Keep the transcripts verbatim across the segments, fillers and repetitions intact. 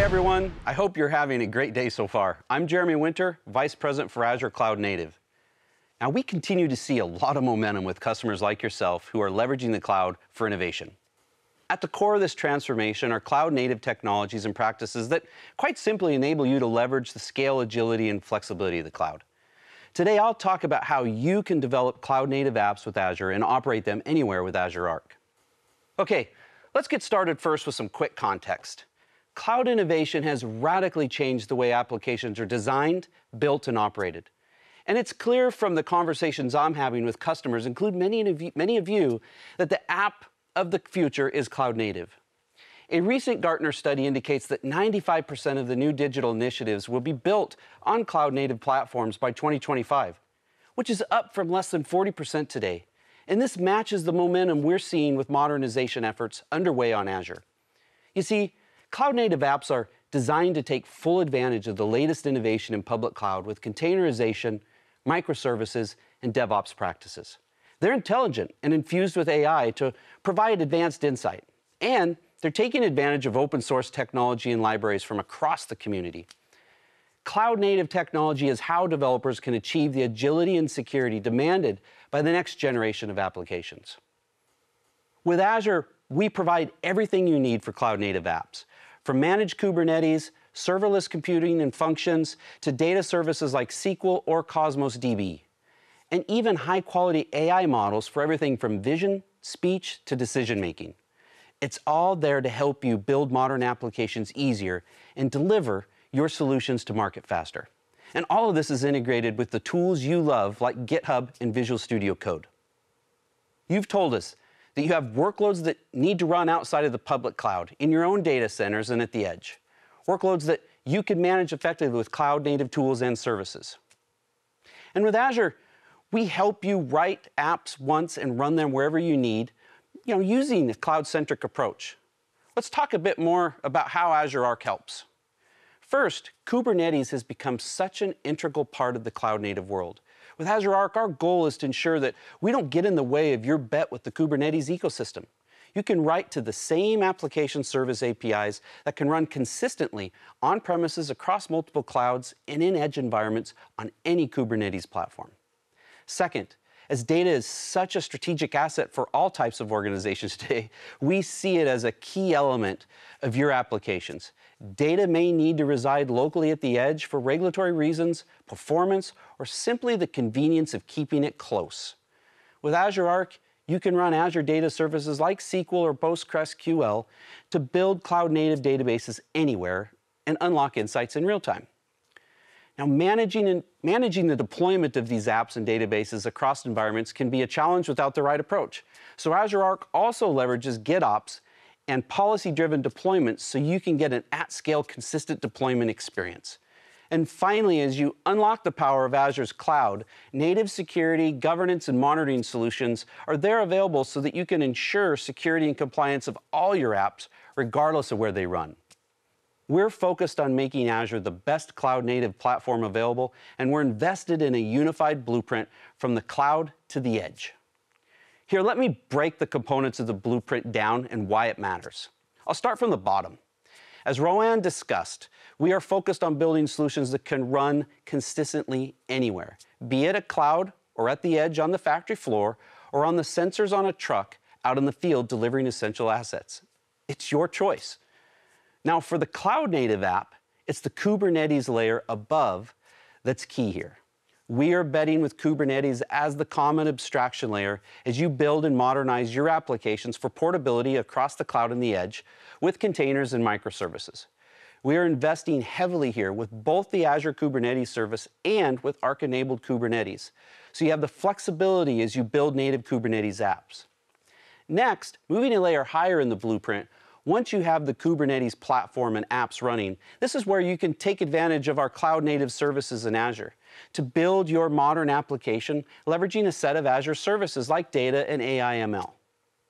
everyone. I hope you're having a great day so far. I'm Jeremy Winter, Vice President for Azure Cloud Native. Now, we continue to see a lot of momentum with customers like yourself who are leveraging the cloud for innovation. At the core of this transformation are cloud-native technologies and practices that quite simply enable you to leverage the scale, agility, and flexibility of the cloud. Today, I'll talk about how you can develop cloud-native apps with Azure and operate them anywhere with Azure Arc. Okay, let's get started first with some quick context. Cloud innovation has radically changed the way applications are designed, built, and operated. And it's clear from the conversations I'm having with customers, including many of you, many of you that the app of the future is cloud native. A recent Gartner study indicates that ninety-five percent of the new digital initiatives will be built on cloud native platforms by twenty twenty-five, which is up from less than forty percent today. And this matches the momentum we're seeing with modernization efforts underway on Azure. You see, cloud-native apps are designed to take full advantage of the latest innovation in public cloud with containerization, microservices, and DevOps practices. They're intelligent and infused with A I to provide advanced insight. And they're taking advantage of open source technology and libraries from across the community. Cloud-native technology is how developers can achieve the agility and security demanded by the next generation of applications. With Azure, we provide everything you need for cloud-native apps, from managed Kubernetes, serverless computing and functions, to data services like S Q L or Cosmos D B, and even high-quality A I models for everything from vision, speech, to decision-making. It's all there to help you build modern applications easier and deliver your solutions to market faster. And all of this is integrated with the tools you love, like GitHub and Visual Studio Code. You've told us that you have workloads that need to run outside of the public cloud, in your own data centers and at the edge. Workloads that you can manage effectively with cloud-native tools and services. And with Azure, we help you write apps once and run them wherever you need, you know, using a cloud-centric approach. Let's talk a bit more about how Azure Arc helps. First, Kubernetes has become such an integral part of the cloud-native world. With Azure Arc, our goal is to ensure that we don't get in the way of your bet with the Kubernetes ecosystem. You can write to the same application service A P Is that can run consistently on premises across multiple clouds and in edge environments on any Kubernetes platform. Second, as data is such a strategic asset for all types of organizations today, we see it as a key element of your applications. Data may need to reside locally at the edge for regulatory reasons, performance, or simply the convenience of keeping it close. With Azure Arc, you can run Azure data services like S Q L or PostgreSQL to build cloud-native databases anywhere and unlock insights in real time. Now, managing, and, managing the deployment of these apps and databases across environments can be a challenge without the right approach. So Azure Arc also leverages GitOps and policy-driven deployments so you can get an at-scale, consistent deployment experience. And finally, as you unlock the power of Azure's cloud, native security, governance, and monitoring solutions are there available so that you can ensure security and compliance of all your apps, regardless of where they run. We're focused on making Azure the best cloud-native platform available, and we're invested in a unified blueprint from the cloud to the edge. Here, let me break the components of the blueprint down and why it matters. I'll start from the bottom. As Rowan discussed, we are focused on building solutions that can run consistently anywhere, be it a cloud or at the edge on the factory floor or on the sensors on a truck out in the field delivering essential assets. It's your choice. Now, for the cloud-native app, it's the Kubernetes layer above that's key here. We are betting with Kubernetes as the common abstraction layer as you build and modernize your applications for portability across the cloud and the edge with containers and microservices. We are investing heavily here with both the Azure Kubernetes service and with Arc-enabled Kubernetes, so you have the flexibility as you build native Kubernetes apps. Next, moving a layer higher in the blueprint, once you have the Kubernetes platform and apps running, this is where you can take advantage of our cloud-native services in Azure to build your modern application, leveraging a set of Azure services like data and A I M L.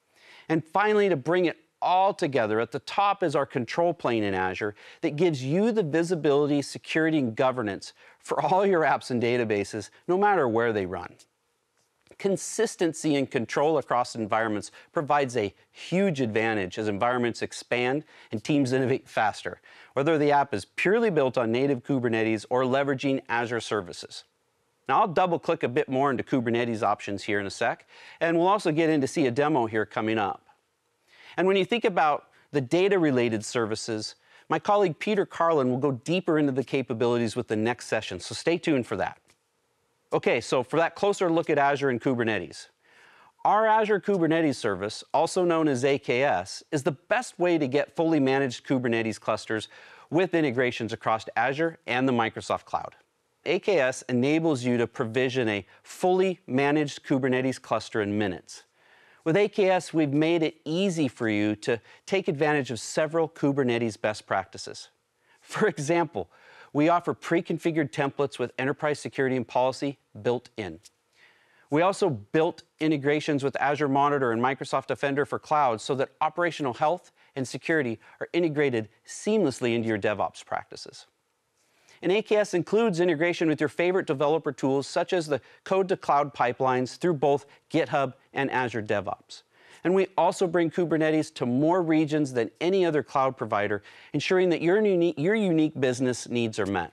And finally, to bring it all together, at the top is our control plane in Azure that gives you the visibility, security, and governance for all your apps and databases, no matter where they run. consistency and control across environments provides a huge advantage as environments expand and teams innovate faster, whether the app is purely built on native Kubernetes or leveraging Azure services. Now, I'll double click a bit more into Kubernetes options here in a sec, and we'll also get in to see a demo here coming up. And when you think about the data-related services, my colleague Peter Carlin will go deeper into the capabilities with the next session, so stay tuned for that. Okay, so for that closer look at Azure and Kubernetes. Our Azure Kubernetes service, also known as A K S, is the best way to get fully managed Kubernetes clusters with integrations across Azure and the Microsoft Cloud. A K S enables you to provision a fully managed Kubernetes cluster in minutes. With A K S, we've made it easy for you to take advantage of several Kubernetes best practices. For example, we offer pre-configured templates with enterprise security and policy built in. We also built integrations with Azure Monitor and Microsoft Defender for Cloud so that operational health and security are integrated seamlessly into your DevOps practices. And A K S includes integration with your favorite developer tools, such as the code-to-cloud pipelines through both GitHub and Azure DevOps. And we also bring Kubernetes to more regions than any other cloud provider, ensuring that your unique, your unique business needs are met.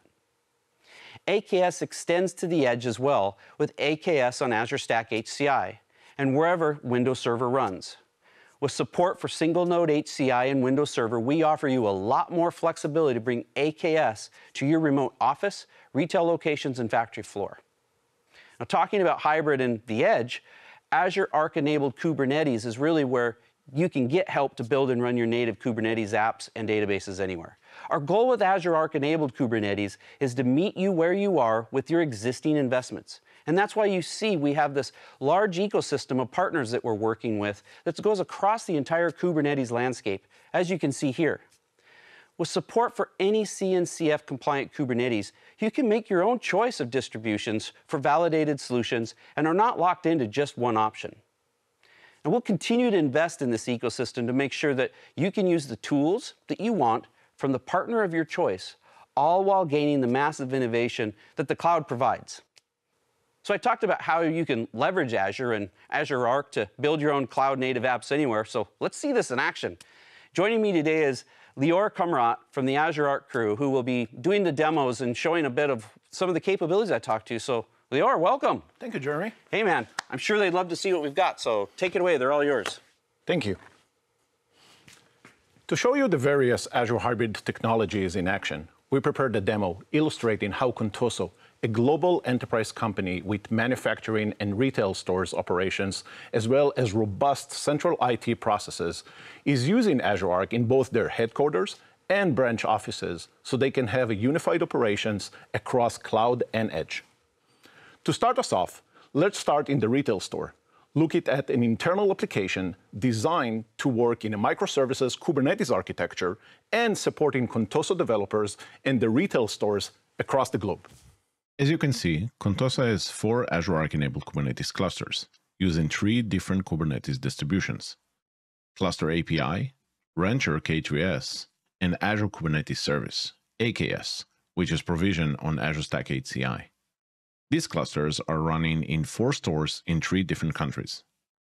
A K S extends to the edge as well with A K S on Azure Stack H C I and wherever Windows Server runs. With support for single-node H C I and Windows Server, we offer you a lot more flexibility to bring A K S to your remote office, retail locations, and factory floor. Now, talking about hybrid and the edge, Azure Arc-enabled Kubernetes is really where you can get help to build and run your native Kubernetes apps and databases anywhere. Our goal with Azure Arc-enabled Kubernetes is to meet you where you are with your existing investments. And that's why you see we have this large ecosystem of partners that we're working with that goes across the entire Kubernetes landscape, as you can see here. With support for any C N C F compliant Kubernetes, you can make your own choice of distributions for validated solutions and are not locked into just one option. And we'll continue to invest in this ecosystem to make sure that you can use the tools that you want from the partner of your choice, all while gaining the massive innovation that the cloud provides. So I talked about how you can leverage Azure and Azure Arc to build your own cloud-native apps anywhere, so let's see this in action. Joining me today is Lior Kamrat from the Azure Arc crew, who will be doing the demos and showing a bit of some of the capabilities I talked to. So Lior, welcome. Thank you, Jeremy. Hey man, I'm sure they'd love to see what we've got, so take it away, they're all yours. Thank you. To show you the various Azure hybrid technologies in action, we prepared a demo illustrating how Contoso, a global enterprise company with manufacturing and retail stores operations, as well as robust central I T processes, is using Azure Arc in both their headquarters and branch offices so they can have unified operations across cloud and edge. To start us off, let's start in the retail store, looking at an internal application designed to work in a microservices Kubernetes architecture and supporting Contoso developers in the retail stores across the globe. As you can see, Contoso has four Azure Arc-enabled Kubernetes clusters, using three different Kubernetes distributions: Cluster A P I, Rancher K three S, and Azure Kubernetes Service, A K S, which is provisioned on Azure Stack H C I. These clusters are running in four stores in three different countries.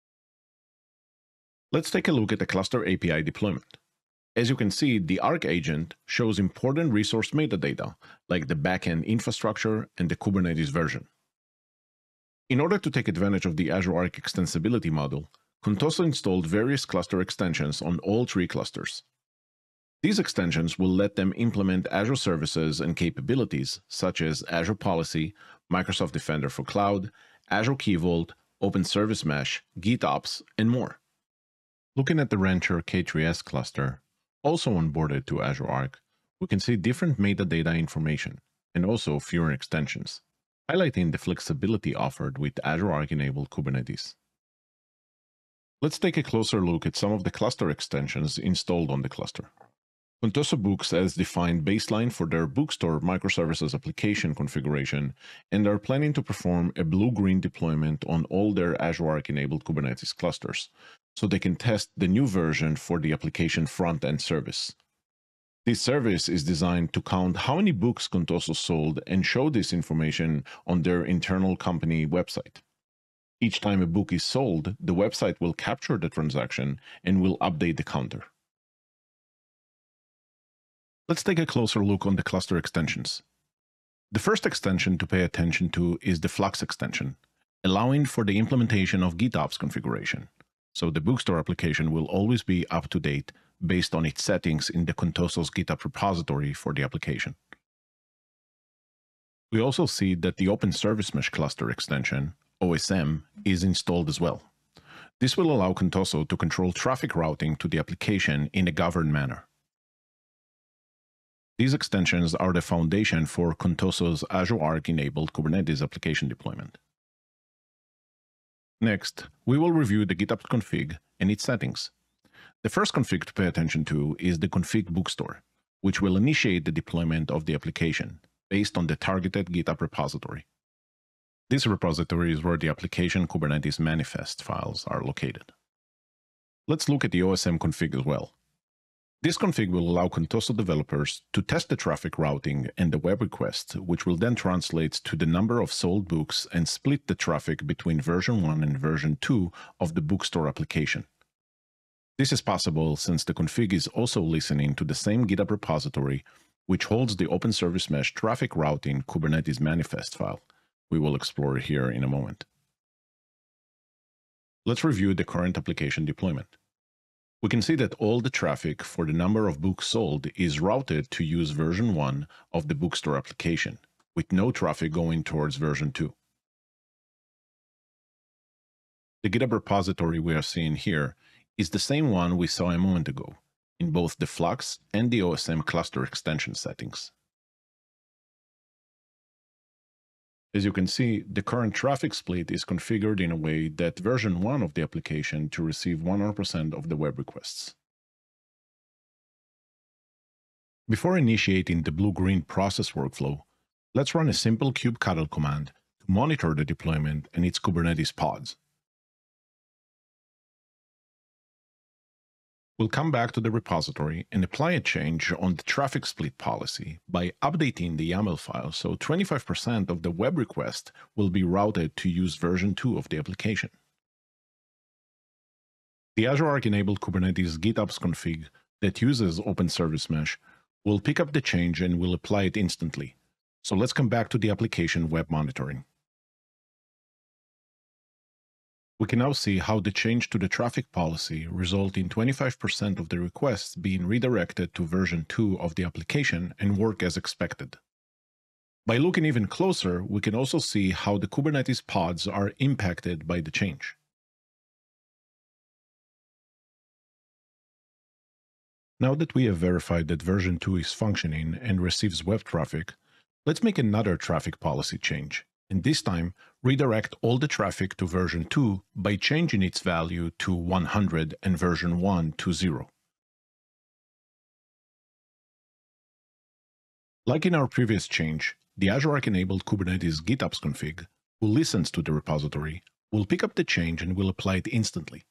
Let's take a look at the Cluster A P I deployment. As you can see, the Arc agent shows important resource metadata, like the backend infrastructure and the Kubernetes version. In order to take advantage of the Azure Arc extensibility model, Contoso installed various cluster extensions on all three clusters. These extensions will let them implement Azure services and capabilities such as Azure Policy, Microsoft Defender for Cloud, Azure Key Vault, Open Service Mesh, GitOps, and more. Looking at the Rancher K three S cluster, also onboarded to Azure Arc, we can see different metadata information and also fewer extensions, highlighting the flexibility offered with Azure Arc-enabled Kubernetes. Let's take a closer look at some of the cluster extensions installed on the cluster. Contoso Books has defined baseline for their bookstore microservices application configuration and are planning to perform a blue-green deployment on all their Azure Arc-enabled Kubernetes clusters, so they can test the new version for the application front-end service. This service is designed to count how many books Contoso sold and show this information on their internal company website. Each time a book is sold, the website will capture the transaction and will update the counter. Let's take a closer look on the cluster extensions. The first extension to pay attention to is the Flux Extension, allowing for the implementation of GitOps configuration. So the bookstore application will always be up to date based on its settings in the Contoso's GitHub repository for the application. We also see that the Open Service Mesh Cluster extension, O S M, is installed as well. This will allow Contoso to control traffic routing to the application in a governed manner. These extensions are the foundation for Contoso's Azure Arc-enabled Kubernetes application deployment. Next, we will review the GitOps config and its settings. The first config to pay attention to is the config bookstore, which will initiate the deployment of the application based on the targeted GitHub repository. This repository is where the application Kubernetes manifest files are located. Let's look at the O S M config as well. This config will allow Contoso developers to test the traffic routing and the web request, which will then translate to the number of sold books and split the traffic between version one and version two of the bookstore application. This is possible since the config is also listening to the same GitHub repository, which holds the Open Service Mesh traffic routing Kubernetes manifest file. We will explore it here in a moment. Let's review the current application deployment. We can see that all the traffic for the number of books sold is routed to use version one of the bookstore application, with no traffic going towards version two. The GitHub repository we are seeing here is the same one we saw a moment ago, in both the Flux and the O S M cluster extension settings. As you can see, the current traffic split is configured in a way that version one of the application to receive one hundred percent of the web requests. Before initiating the blue-green process workflow, let's run a simple kubectl command to monitor the deployment and its Kubernetes pods. We'll come back to the repository and apply a change on the traffic split policy by updating the YAML file so twenty-five percent of the web request will be routed to use version two of the application. The Azure Arc-enabled Kubernetes GitOps config that uses Open Service Mesh will pick up the change and will apply it instantly. So let's come back to the application web monitoring. We can now see how the change to the traffic policy results in twenty-five percent of the requests being redirected to version two of the application and work as expected. By looking even closer, we can also see how the Kubernetes pods are impacted by the change. Now that we have verified that version two is functioning and receives web traffic, let's make another traffic policy change, and this time redirect all the traffic to version two by changing its value to one hundred and version one to zero. Like in our previous change, the Azure Arc-enabled Kubernetes GitOps config, who listens to the repository, will pick up the change and will apply it instantly.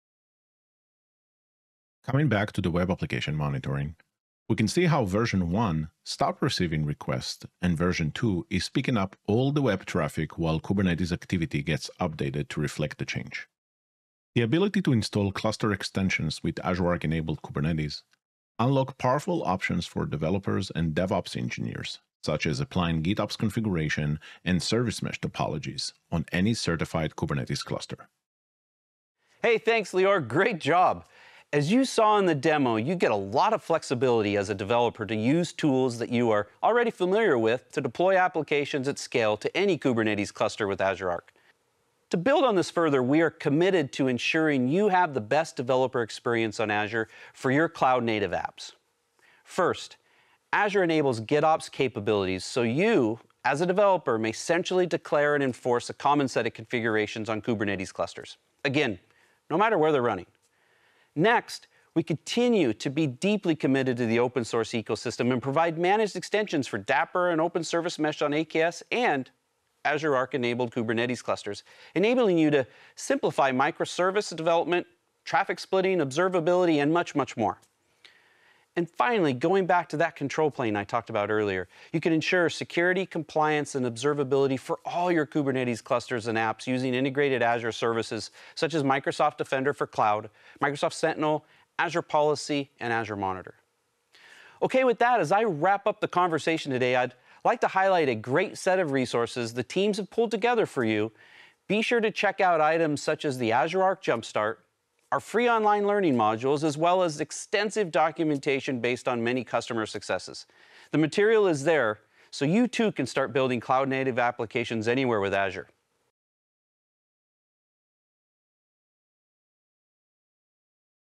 Coming back to the web application monitoring, we can see how version one stopped receiving requests and version two is picking up all the web traffic while Kubernetes activity gets updated to reflect the change. The ability to install cluster extensions with Azure Arc-enabled Kubernetes unlock powerful options for developers and DevOps engineers, such as applying GitOps configuration and service mesh topologies on any certified Kubernetes cluster. Hey, thanks, Lior. Great job. As you saw in the demo, you get a lot of flexibility as a developer to use tools that you are already familiar with to deploy applications at scale to any Kubernetes cluster with Azure Arc. To build on this further, we are committed to ensuring you have the best developer experience on Azure for your cloud-native apps. First, Azure enables GitOps capabilities so you, as a developer, may centrally declare and enforce a common set of configurations on Kubernetes clusters. Again, no matter where they're running. Next, we continue to be deeply committed to the open source ecosystem and provide managed extensions for Dapper and Open Service Mesh on A K S and Azure Arc-enabled Kubernetes clusters, enabling you to simplify microservice development, traffic splitting, observability, and much, much more. And finally, going back to that control plane I talked about earlier, you can ensure security, compliance, and observability for all your Kubernetes clusters and apps using integrated Azure services such as Microsoft Defender for Cloud, Microsoft Sentinel, Azure Policy, and Azure Monitor. Okay, with that, as I wrap up the conversation today, I'd like to highlight a great set of resources the teams have pulled together for you. Be sure to check out items such as the Azure Arc Jumpstart, our free online learning modules, as well as extensive documentation based on many customer successes. The material is there, so you too can start building cloud-native applications anywhere with Azure.